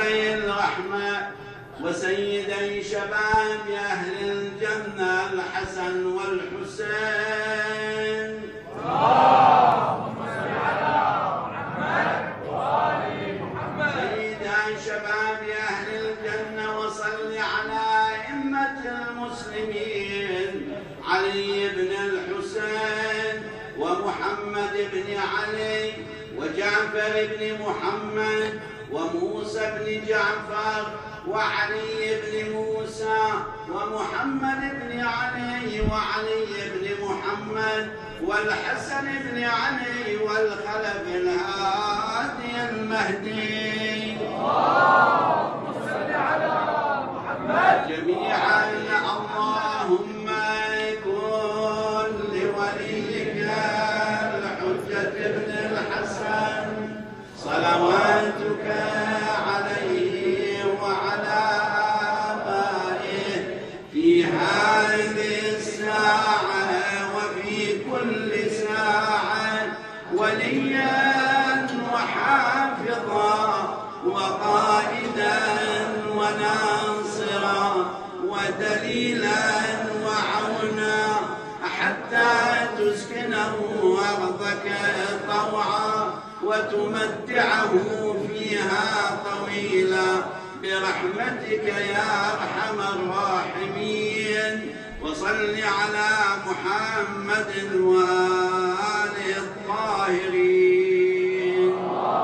الرحمة وسيدي شباب أهل الجنة الحسن والحسين. اللهم صل على محمد وآل محمد. سيدي شباب أهل الجنة وصل على أئمة المسلمين علي بن الحسين ومحمد بن علي وجعفر بن محمد وموسى بن جعفر وعلي بن موسى ومحمد بن علي وعلي بن محمد والحسن بن علي والخلف الهادي المهدي. اللهم صل على محمد جميعا. اللهم كن لوليك الحجة بن الحسن صلواتك عليه وعلى آبائه في هذه الساعة وفي كل ساعة وليا وحافظا وقائدا وناصرا ودليلا وعونا حتى تسكنه أرضك طوعا وتمتعه فيها طويلا برحمتك يا أرحم الراحمين. وصل على محمد وآله الطاهرين.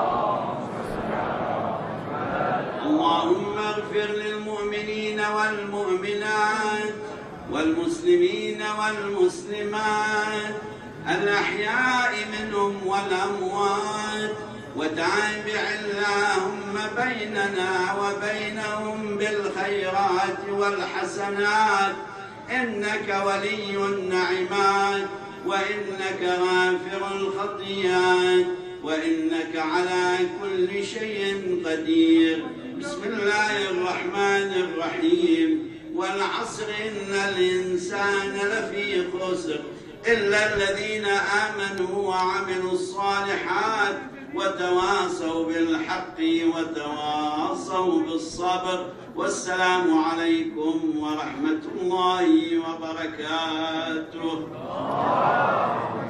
اللهم اغفر للمؤمنين والمؤمنات والمسلمين والمسلمات الأحياء منهم والأموات وتابع اللهم بيننا وبينهم بالخيرات والحسنات إنك ولي النعمات وإنك غافر الخطيئات وإنك على كل شيء قدير. بسم الله الرحمن الرحيم. والعصر إن الإنسان لفي خسر إلا الذين آمنوا وعملوا الصالحات وتواصوا بالحق وتواصوا بالصبر. والسلام عليكم ورحمة الله وبركاته.